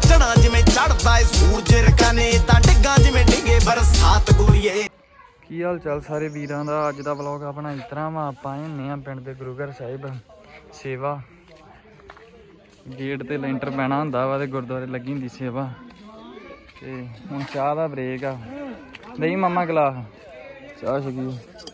चढ़ा जिमें चढ़दा है सूरज रकाने तां डिग्गा जिमें डिगे बरसात गोरीए। की हाल चाल सारे वीरां दा। अज दा व्लॉग अपना इस तरह वा आपां आए पिंड दे गुरुघर साहिब सेवा गेट ते लेंटर पैना हुंदा वा ते गुरुद्वारे लगी हुंदी सेवा ते हुण चाह दा ब्रेक आ। नहीं मामा गलास चाह छकी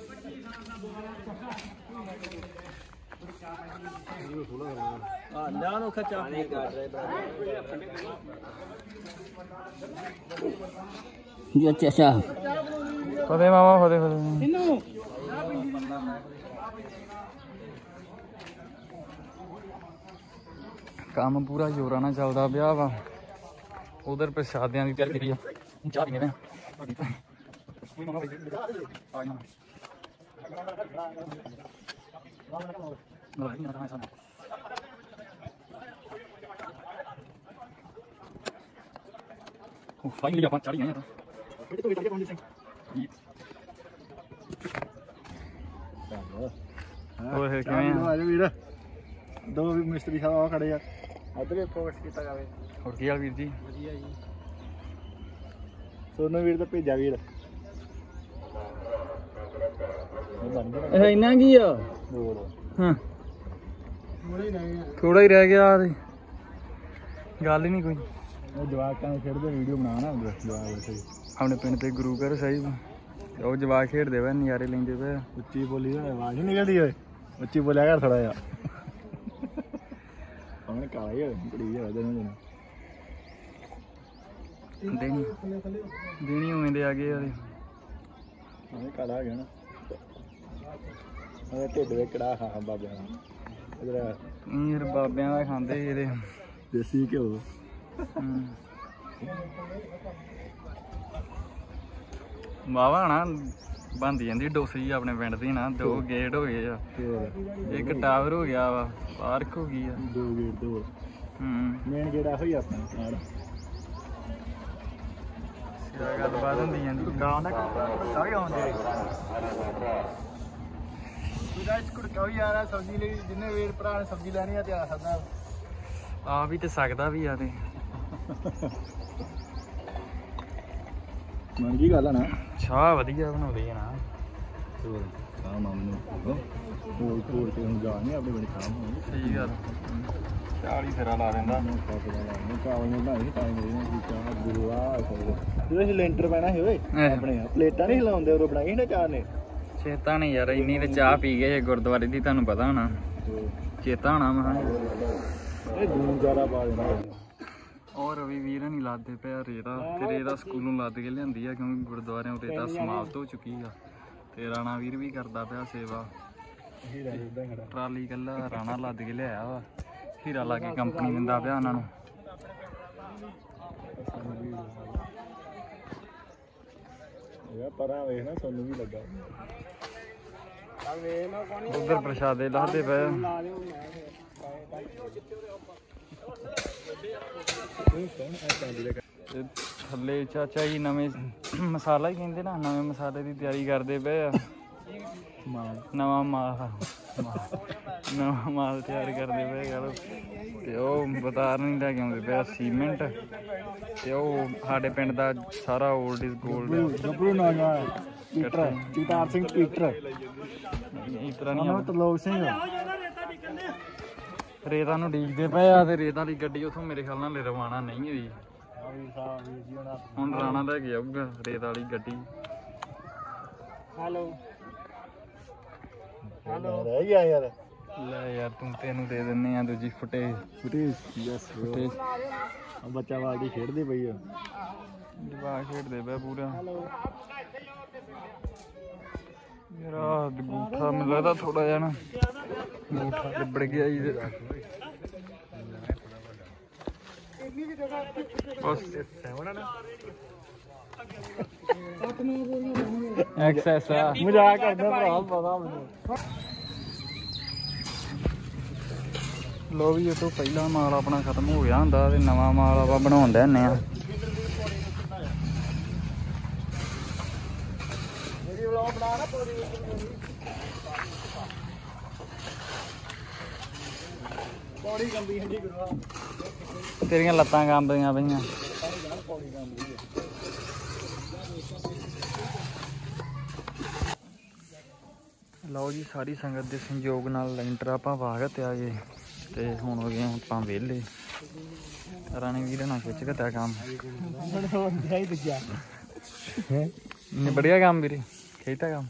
अच्छा फतेह मामा फतेह फतेह। काम पूरा जोरा ना चलता पिया वा। उधर प्रसादियां की तैयारी चाह पीने फाइनली आप चढ़ गए दो मिस्त्री साहब खड़े आ अदर पोस्ट किया जाए। और की हाल वीर जी? सोनू वीर तो भेजा वीर इन्ना की आ थोड़ा ही रह गया गल ही नहीं कोई। जवाक खेडते वीडियो बनाना अपने पिंड के गुरुघर साहिब वो जवाक खेडते पे नज़ारे लेंदे पे। उच्ची बोली आवाज नहीं निकलती है उच्ची बोलिया कर थोड़ा जा काला ही देनी उमें दे आ गए काला आ गया ना ढिड में कड़ा खा बाबे बाबिया का खाते देसी घ्यो वाहवा ना बनती जाती डोसी अपने पिंड की ना। दो गेट हो गए एक टावर हो गया वा पार्क हो गई दो गेट दो मेन गेट आ अपना गलबात होंदी जांदी सब्जी जिन्हें वीर भरा ने सब्जी लैनी है आ सकता आ भी तो सकता भी आ महंगी गल है ना चाह वधिया बनाउंदे आ ना सही गल 40 फेरा ला देंदा लेंटर पैना अपने प्लेटा नहीं हिलाउंदे उरो बनाई ना चाह ने चेता नहीं यार इन्नी ते चाह पी गए गुरुद्वारे दी तुहानू पता होना चेता होना मैं और रवि वीर नहीं लादे पे रेता ते रेता स्कूलों लद के लियांदी है क्योंकि गुरुद्वारे रेता समाप्त हो चुकी है ते राणा वीर भी करता पिया सेवा ट्राली कल्ला राणा लद के लिया वा हीरा ला के कंपनी दिंदा पिया उन्हां नूं। उधर प्रसादे लादे पे थल्ले चाचा जी नवें मसाला ही कहते ना नवें मसाले की तैयारी करते पे नवा माल तैयार करते पे ते बता नहीं लैके आते पे सीमेंट ते साडे पिंड दा सारा old is gold Peter Singh Peter इतना नहीं तरलोक सिंह रेता नूं डीकदे पे आ ते रेत वाली गड्डी उथों मेरे ख्याल नाल रवाना नहीं हुई हुण राणा लैके आऊगा रेत वाली गड्डी। हेलो हेलो रह गया यार ले यार तुम तेनू दे दिन्ने आ दूजी फुटेज यस बच्चा बाल्टी खेडदे पई जवाक खेडदे पे पूरा मेरा अंगूठा मैनूं लगदा थोड़ा जिहा ना अंगूठा लिबड़ गया जी बस एक्सेस मजाक करदा भरा पता मैनूं। लो भी ये तो पहला माल अपना खत्म हो गया होंदा ते नवा माल आप बनाउण दे हन्ने आ। पौड़ी गंदी हंडी गुरुआ तेरियां लत्तां कंबदियां पईयां। ਲਓ ਜੀ ਸਾਰੀ ਸੰਗਤ ਦੇ ਸੰਯੋਗ ਨਾਲ ਲੈਂਟਰ ਆਪਾਂ ਪਾ ਕੇ ਤੇ ਆ ਗਏ ਤੇ ਹੁਣ ਹੋ ਗਏ ਆਪਾਂ ਵਿਹਲੇ। ਰਾਣੀ ਵੀਰ ਨਾਲ ਖਿੱਚ ਕੇ ਕੰਮ ਨਿਬੜਿਆ ਕੰਮ ਵੀਰੇ ਖੇਤਾ ਕੰਮ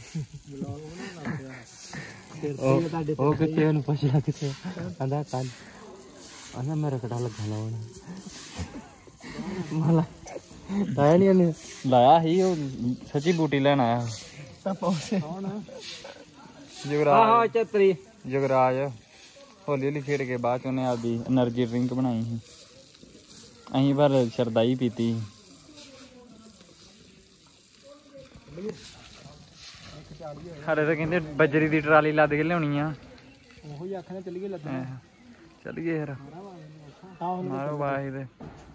ਉਹ ਕਿਤੇ ਉਹਨੂੰ ਪੁੱਛਿਆ ਕਿਤੇ ਆਂਦਾ ਕੱਲ ਆਂਦਾ ਮੇਰਾ ਕੜਾ ਲੱਗਾ ਲਾਉਣ ਮਾਲਾ ਲਾਇਆ ਨਹੀਂ ਉਹਨੇ ਲਾਇਆ ਸੀ ਉਹ ਸੱਚੀ ਬੂਟੀ ਲੈਣ ਆਇਆ ਤਾਂ ਪੌਸੇ ਜੁਗਰਾਜ ਚਤਰੀ ਜੁਗਰਾਜ ਹੌਲੀ ਹੌਲੀ ਖੇਡ ਕੇ ਬਾਅਦ ਚ ਉਹਨੇ ਆਪਦੀ એનર્ਜੀ ਡਰਿੰਕ ਬਣਾਈ ਸੀ ਅਸੀਂ ਪਰ ਸ਼ਰਦਾਈ ਪੀਤੀ ਸਾਡੇ ਤਾਂ ਕਹਿੰਦੇ ਬਜਰੀ ਦੀ ਟਰਾਲੀ ਲੱਦ ਕੇ ਲਿਆਉਣੀ ਆ ਉਹੀ ਆਖਣਾ ਚੱਲੀਏ ਲੱਦਣਾ ਚੱਲੀਏ ਯਾਰ ਮਾਰੋ ਬਾਈ ਦੇ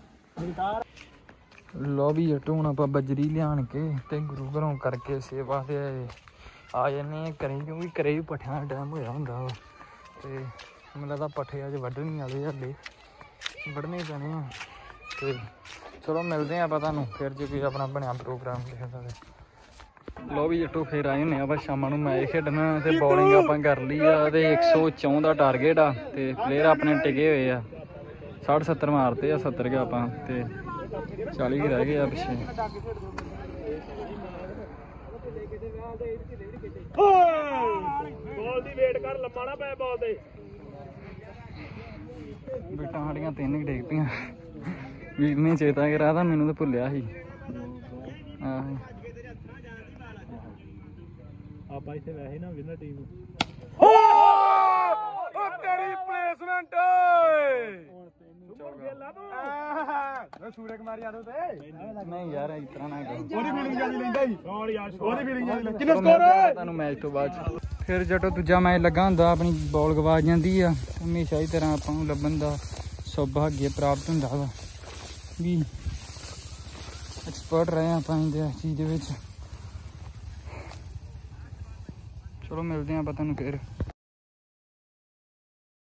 ਲੋ ਵੀ ਜੱਟੂ ਹੁਣ ਆਪਾਂ ਬਜਰੀ ਲਿਆਣ ਕੇ ਤੇ ਗੁਰੂ ਘਰੋਂ ਕਰਕੇ ਸੇਵਾ ਤੇ ਆ ਜਾਂਦੇ ਘਰੇ ਕਿਉਂਕਿ ਘਰੇ ਵੀ ਪੱਠਿਆਂ ਦਾ ਟਾਈਮ ਹੋਇਆ ਹੁੰਦਾ ਵਾ ਤੇ ਮੈਨੂੰ ਲੱਗਦਾ ਪੱਠੇ ਅੱਜ ਵੱਢਣੀ ਵਾਲੇ ਹਲੇ ਵੱਢਣੇ ਪੈਣੇ ਆ ਤੇ ਚਲੋ ਮਿਲਦੇ ਆ ਆਪਾਂ ਤੁਹਾਨੂੰ ਫਿਰ ਜੇ ਕੋਈ ਆਪਣਾ ਬਣਿਆ ਪ੍ਰੋਗਰਾਮ ਲਿਖਿਆ ਜਾਵੇ। ਲੋ ਵੀ ਜੱਟੂ ਫਿਰ ਆਏ ਹੁੰਦੇ ਆਪਾਂ ਸ਼ਾਮਾਂ ਨੂੰ ਮੈਚ ਖੇਡਣਾ ਤੇ ਬੋਲਿੰਗ ਆਪਾਂ ਕਰ ਲਈ ਆ ਤੇ 104 ਦਾ ਟਾਰਗੇਟ ਆ ਤੇ ਪਲੇਅਰ ਆਪਣੇ ਟਿਕੇ ਹੋਏ ਆ 60-70 ਮਾਰਤੇ ਆ 70 ਗਿਆ ਆਪਾਂ ਤੇ 40 ਰਹਿ ਗਏ ਆ ਪਿੱਛੇ। ਬਾਲ ਦੀ ਵੇਟ ਕਰ ਲੰਮਾ ਨਾ ਪੈ ਬਾਲ ਤੇ ਬੇਟਾ ਸਾਡੀਆਂ 3 ਹੀ ਡਿੱਗ ਪਈਆਂ ਵੀਰ ਨੇ ਚੇਤਾ ਕਰਾ ਤਾਂ ਮੈਨੂੰ ਤਾਂ ਭੁੱਲਿਆ ਸੀ ਆਹ ਆਪਾਂ ਇੱਥੇ ਵੈਸੇ ਨਾ ਵਿਨਰ ਟੀਮ ਓ ਤੇਰੀ ਪਲੇਸਮੈਂਟ ਸੂਰਜ ਕੁਮਾਰ ਯਾਦਵ ਤੇ ਨਹੀਂ ਯਾਰ ਇਸ ਤਰ੍ਹਾਂ ਨਾ ਕਰੋ ਉਹਦੀ ਫੀਲਿੰਗ ਜਿਆਦਾ ਲੈਂਦਾ ਸੀ ਉਹਦੀ ਫੀਲਿੰਗ ਜਿਆਦਾ ਲੈਂਦਾ ਕਿੰਨਾ ਸਕੋਰ ਹੈ ਤੁਹਾਨੂੰ ਮੈਚ ਤੋਂ ਬਾਅਦ ਫਿਰ ਜਦੋਂ ਦੂਜਾ ਮੈਚ ਲੱਗਾ ਹੁੰਦਾ ਆਪਣੀ ਬਾਲ ਗਵਾ ਜਾਂਦੀ ਆ ਹਮੇਸ਼ਾ ਹੀ ਤਰ੍ਹਾਂ ਆਪਾਂ ਨੂੰ ਲੱਭਣ ਦਾ ਸੁਭਾਗਯ ਪ੍ਰਾਪਤ ਹੁੰਦਾ ਵਾ ਵੀ ਐਕਸਪਰਟ ਰਹੇ ਆਪਾਂ ਇਹਦੇ ਚੀਜ਼ ਦੇ ਵਿੱਚ। ਚਲੋ ਮਿਲਦੇ ਹਾਂ ਆਪਾਂ ਤੁਹਾਨੂੰ ਫਿਰ।